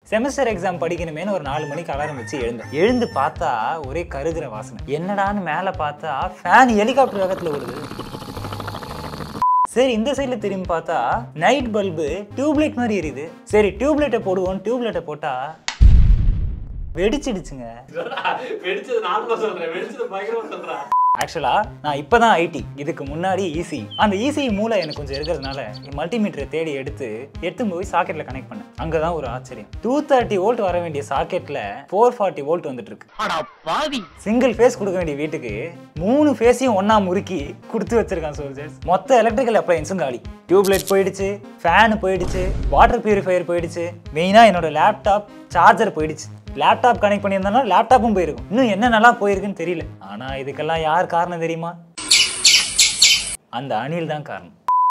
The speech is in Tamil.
செமஸ்டர் எக்ஸாம் படிக்கணுமேனு ஒரு 4 மணிக்கு அலாரம் வச்சு எழுந்து பார்த்தா ஒரே கருகிற வாசனை. என்னடான்னு மேலே பார்த்தா ஃபேன் ஹெலிகாப்டர் வேகத்தில் ஓடுது. சரி இந்த சைடில் திரும்பி பார்த்தா நைட் பல்பு டியூப்லைட் மாதிரி எரியுது. சரி டியூப்லைட்டை போடுவோம், டியூப்லைட்டை போட்டா வெடிச்சிடுச்சுங்க. ஆக்சுவலா நான் இப்பதான் ஐடி, இதுக்கு முன்னாடி ஈசி. அந்த ஈசி மூளை எனக்கு கொஞ்சம் இருக்கிறதுனால மல்டிமீட்டரை தேடி எடுத்து போய் சாக்கெட்ல கனெக்ட் பண்ணேன். அங்கதான் ஒரு ஆச்சரியம். 230 வோல்ட் வர வேண்டிய சாக்கெட்ல 440 வோல்ட் வந்துட்டு இருக்கு. சிங்கிள் ஃபேஸ் கொடுக்க வேண்டிய வீட்டுக்கு 3 ஃபேஸையும் ஒன்னா முறுக்கி கொடுத்து வச்சிருக்கான் சோல்ஜர்ஸ். மொத்த எலக்ட்ரிக்கல் அப்ளையன்ஸும் காலி. டியூப்லைட் போயிடுச்சு, ஃபேன் போயிடுச்சு, வாட்டர் பியூரிஃபையர் போயிடுச்சு, மெயினா என்னோட லேப்டாப் சார்ஜர் போயிடுச்சு. லேப்டாப் கனெக்ட் பண்ணியிருந்தா லேப்டாப்பும் போயிருக்கும். இன்னும் என்னென்னலாம் போயிருக்குன்னு தெரியல. ஆனா இதுக்கெல்லாம் யார் காரணம் தெரியுமா? அந்த அணில் தான் காரணம்.